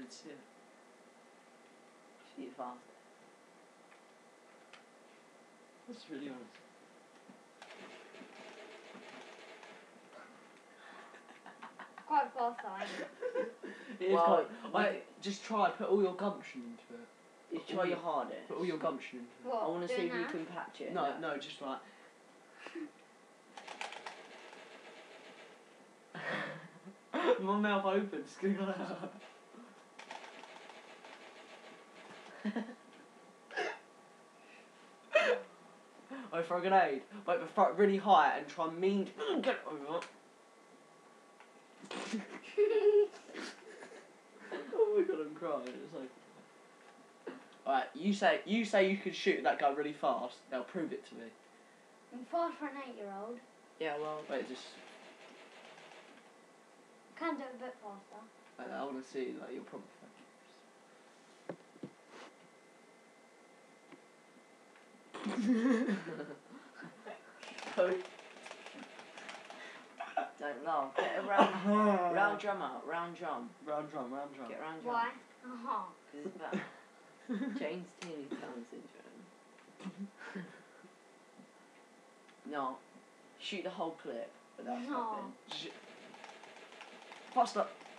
to see it. Shoot fast. That's really honest. Quite fast, I am. It is Well, quite. Just try, put all your gumption into it. You try your hardest. Put all your gumption into it. What, I want to see doing if you that? can patch it. No, no, just like. My mouth open, just going like that. Oh, for a grenade, wait, but throw it really high and try and get it over. Oh my god, I'm crying. It's like. Alright, you say you could shoot that guy really fast. They'll prove it to me. I'm fast for an 8-year-old. Yeah, well. Wait, just. Can do it a bit faster. I want to see like your proper face. Don't laugh. Get a round drum out. Round drum. Round drum. Get round drum. Why? Because it's about James Teeny Down syndrome. No. Shoot the whole clip without No. stopping. Faster.